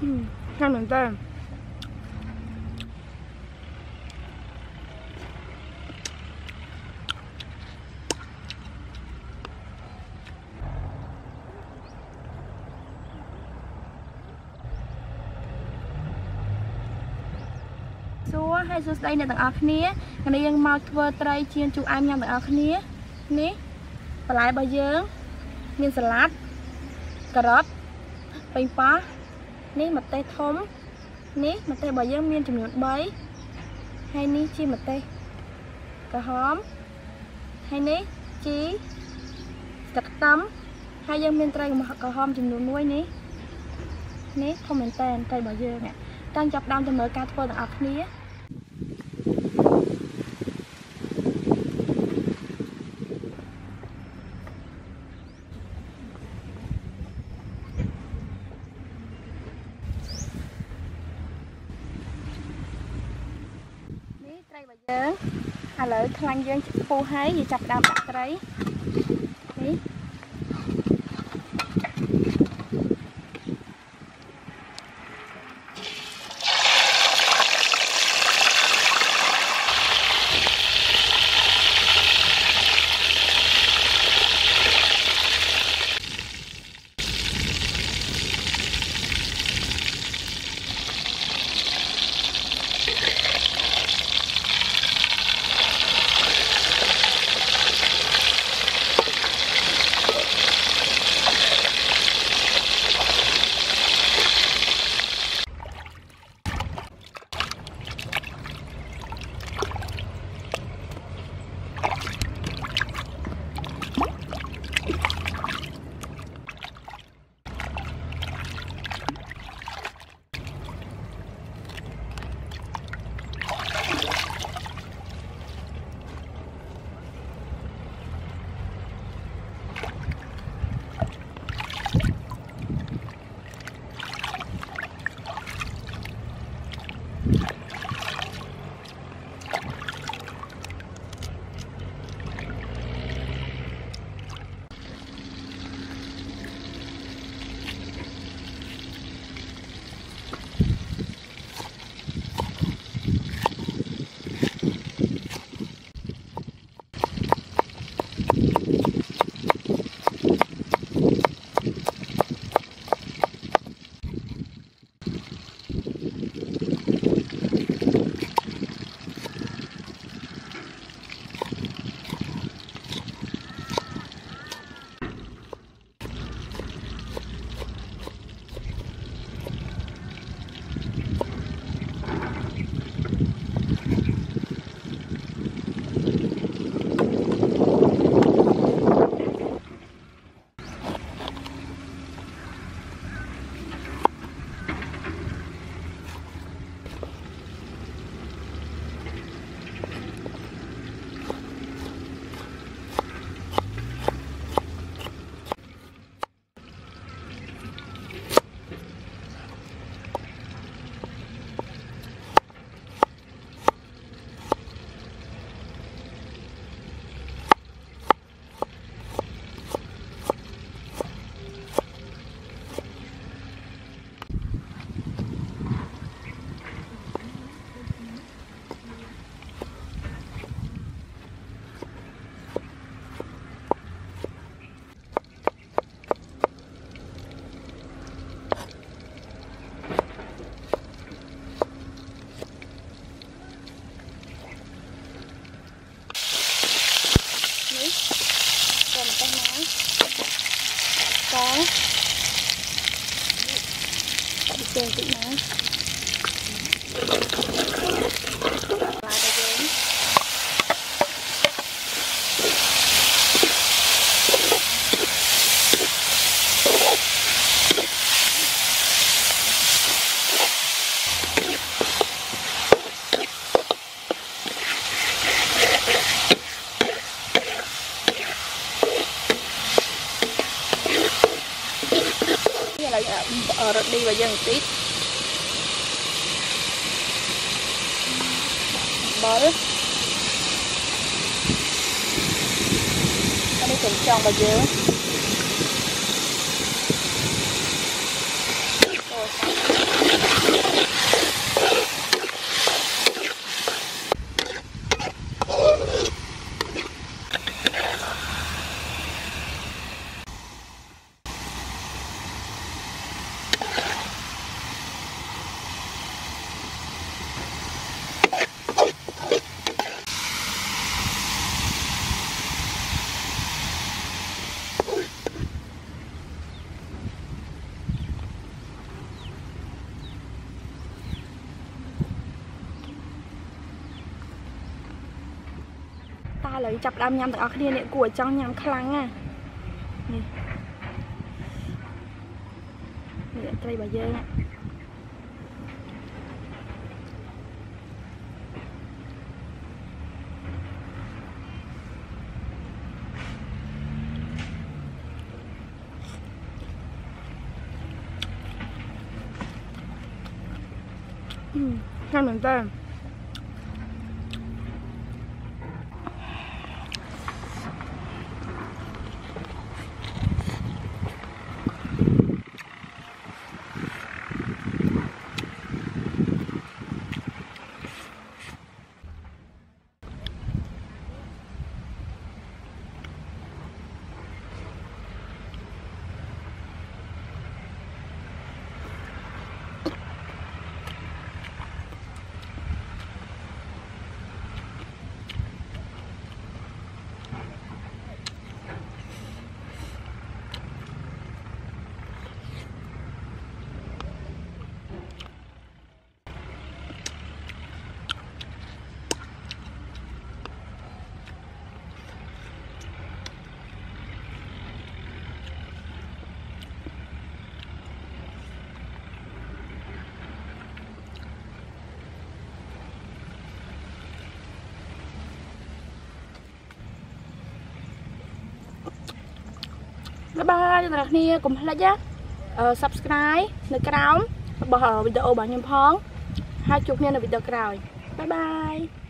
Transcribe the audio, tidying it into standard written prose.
Ngon mình tên xua hay xua đây là tầng ở khía cái nàyยังmau thưa tray chiên chú ăn nhau tầng ở khía ní và lại bao giờ miên salad cà rốt bánh phá ní mặt tây thơm ní mặt tây bao giờ miên chùm nhọn bấy hay ní chi mặt tây cà hóm hay ní chi sạch tắm hay dân miên tray mà cà hóm chùm nhọn nuôi ní không mình tên tây bao giờ nè đang chọc đam cho mở ca thua tầng ở khía giờ lợi khăn dân phu hái gì chập đam đặt đấy đi có tiền chị nói rồi đi vào dân tí bơ cái này cũng tròn vào dừa rồi ba lấy chập đam nhằm tặng kia này của trong nhằm khăn à nè nè cây bà dơ ngon mình tên bye bye các bạn cùng lại nhé subscribe nơi cái đóng bỏ video bảo nhầm phong 20 video rồi bye bye